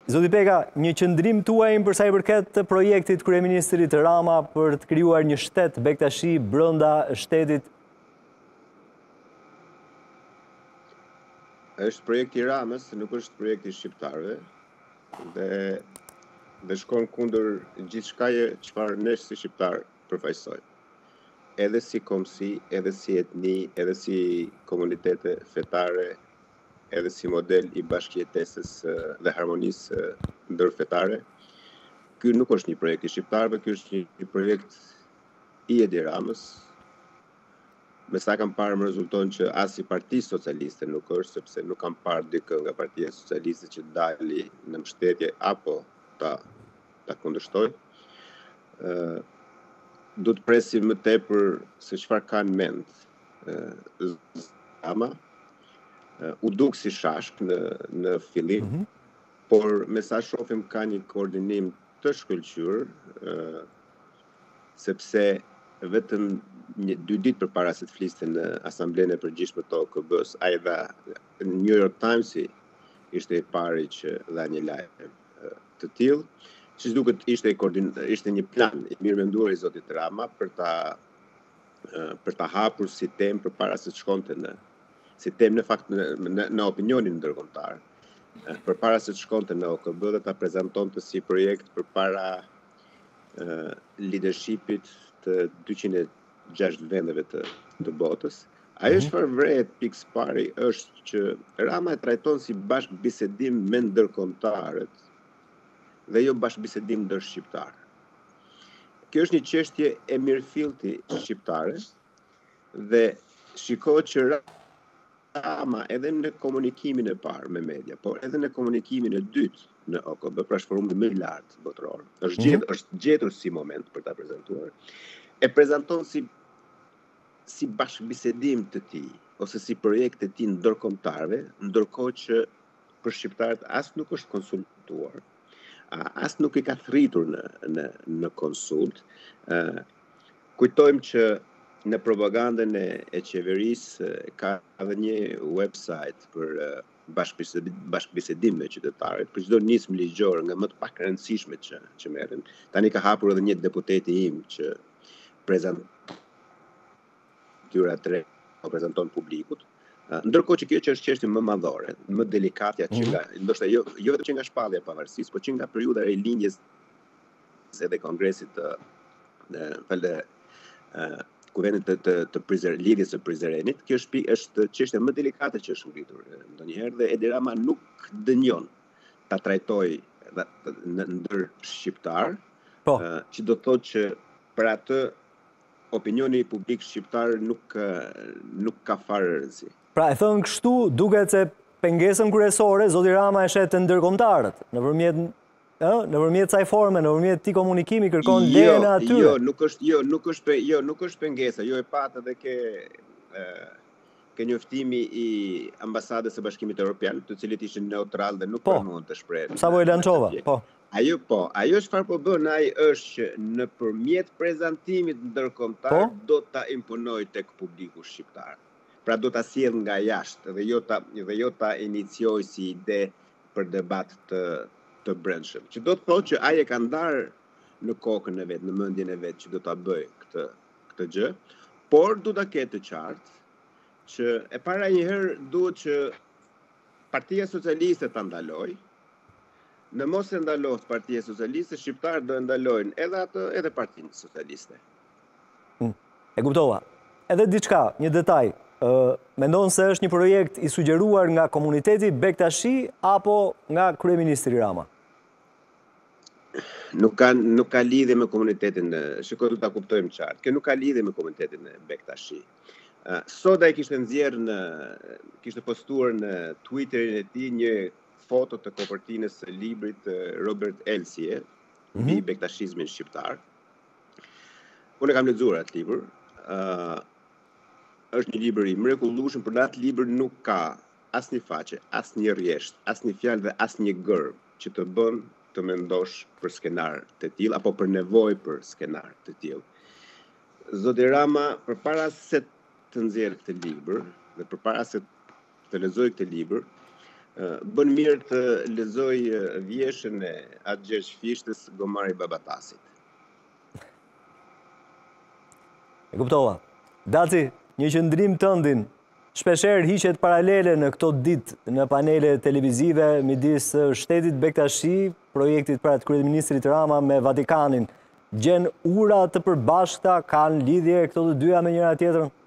Zoti Peka, një qëndrim tuaj përsa i përket të projektit kryeministrit Rama për të krijuar një shtet Bektashi brenda shtetit? Është projekti i Ramës, nuk është projekti i shqiptarëve dhe shkon kundër gjithçkaje çfarë ne si shqiptar përfaqësojmë. Edhe si kombësi, edhe si etni, edhe si komunitete fetare, edhe si model i bashkëjetesës dhe harmonisë ndërfetare. Ky nuk është një projekt i shqiptarëve, ky është një projekt i Edi Ramës. Me sa kam parë më rezulton që as i Partisë Socialiste nuk është, sepse nuk kam parë dikë nga Partia Socialiste që dali në mbështetje apo ta kundërshtoj. Do të presim më tepër se çfarë kanë mend Rama. U duk si shashk në fillim, por me sa shohim ka një koordinim të shkëlqyer, sepse vetëm 2 ditë përpara se të fliste në Asamblenë e Përgjithshme të OKB-s, ai dha New York Times-i ishte i pari që dha një lajm të tillë. Siç duket ishte një plan i mirë menduar i zotit Rama për ta hapur si temë përpara se të shkonte si temë në fakt në opinionin ndërkombëtar. Përpara se të shkonte në OKB dhe ta prezantonte si projekt përpara leadershipit të 206 vendeve të botës. Ajo çfarë vret pikës pari është që Rama e trajton si bashkëbisedim me ndërkombëtarët dhe jo bashkëbisedim ndër shqiptar. Kjo është një çështje e mirëfillti shqiptare dhe shikohet që Rama edhe në komunikimin e parë me media, por edhe në komunikimin e dytë në OKB, pra forumin më i lartë botëror, është gjetur si moment për ta prezantuar, e prezanton si bashkëbisedim të tij ose si projekt të tij ndërkombëtarëve, ndërkohë që për shqiptarët as nuk është konsultuar, as nuk i ka thritur në konsult. Kujtojmë që në propagandën e qeverisë ka edhe një website për bashkëbisedim me qytetarët, për çdo nismë ligjore nga më të pak rëndësishme që merren. Tani ka hapur edhe një deputeti im që prezanton publikut. Ndërkohë që kjo që është çështje më madhore, më delikate, që nga ndoshta jo vetëm që nga shpallja e pavarësisë, por që nga periudha e lindjes edhe kongresit kuvendit të lidhjes së Prizrenit, kjo është çështja më delikate që është ngritur ndonjëherë dhe Edi Rama nuk dënjon ta trajtojë në ndër shqiptar, që do të thotë që për atë opinioni publik shqiptar nuk ka fare rëndësi. Pra e thënë kështu, duket se pengesën kryesore zoti Rama e shet të ndërkombëtarët nëpërmjet kësaj forme, nëpërmjet këtij komunikimi kërkon lejen e atyre. Nuk është pengesa, jo e patë edhe ke njoftimi i ambasadës së Bashkimit Evropian, të cilit ishin neutral dhe nuk pranuan të shprehen. Savo Lançova, po. Ajo çfarë po bën ai është që nëpërmjet prezantimit ndërkombëtar do ta imponojë tek publiku shqiptar. Pra do ta sjell nga jashtë dhe jo ta iniciojë si ide për debat të brendshëm. Që do të thotë që ai e ka ndarë në kokën e vet, në mendjen e vet që do ta bëjë këtë gjë, por do ta ketë të qartë që e para njëherë duhet që Partia Socialiste ta ndalojë. Në mos e ndalohet Partia Socialiste, shqiptarët do e ndalojnë edhe atë edhe Partinë Socialiste. E kuptova. Edhe diçka, një detaj. Mendon se është një projekt i sugjeruar nga komuniteti Bektashi apo nga kryeministri Rama? Nuk ka lidhje me komunitetin, shikoj do ta kuptojmë qartë. Kjo nuk ka lidhje me komunitetin e Bektashi. Sot ai kishte postuar në Twitterin e tij një foto të kopertinës së librit të Robert Elsie, mbi bektashizmin shqiptar. Unë kam lexuar atë libër. Është një libër i mrekullueshëm, por atë libër nuk ka asnjë faqe, asnjë rresht, asnjë fjalë dhe asnjë gërm që të bën të mendosh për skenar të tillë apo për nevojë për skenar të tillë. Zoti Rama, përpara se të nxjerrë këtë libër dhe përpara se të lexoj këtë libër, bën mirë të lexoj vjeshën e atë Gjergj Fishtës, Gomari Babatasit. E kuptova. Daci, një qëndrim tëndin, shpesher hiqet paralele në këto ditë në panele televizive midis shtetit Bektashi, projektit për atë kryeministrit Rama me Vatikanin. Gjen ura të përbashkëta, kanë lidhje këto të dyja me njëra tjetrën?